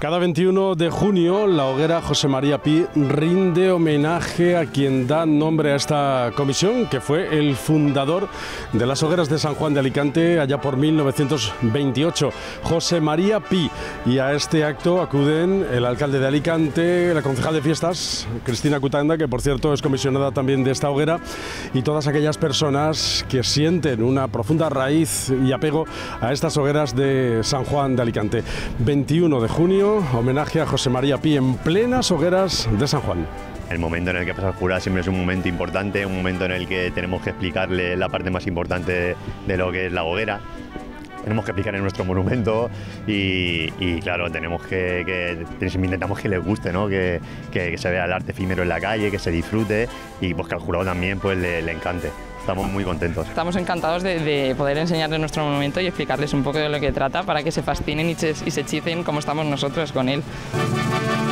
Cada 21 de junio la hoguera José María Pi rinde homenaje a quien da nombre a esta comisión, que fue el fundador de las hogueras de San Juan de Alicante allá por 1928, José María Pi. Y a este acto acuden el alcalde de Alicante, la concejal de fiestas, Cristina Cutanda, que por cierto es comisionada también de esta hoguera, y todas aquellas personas que sienten una profunda raíz y apego a estas hogueras de San Juan de Alicante. 21 de junio, homenaje a José María Pi en plenas hogueras de San Juan. El momento en el que pasa el jurado siempre es un momento importante, un momento en el que tenemos que explicarle la parte más importante de lo que es la hoguera. Tenemos que explicar en nuestro monumento y claro, intentamos que les guste, ¿no? que se vea el arte efímero en la calle, que se disfrute y pues que al jurado también pues, le encante. Estamos muy contentos. Estamos encantados de poder enseñarles nuestro monumento y explicarles un poco de lo que trata para que se fascinen y se hechizen como estamos nosotros con él.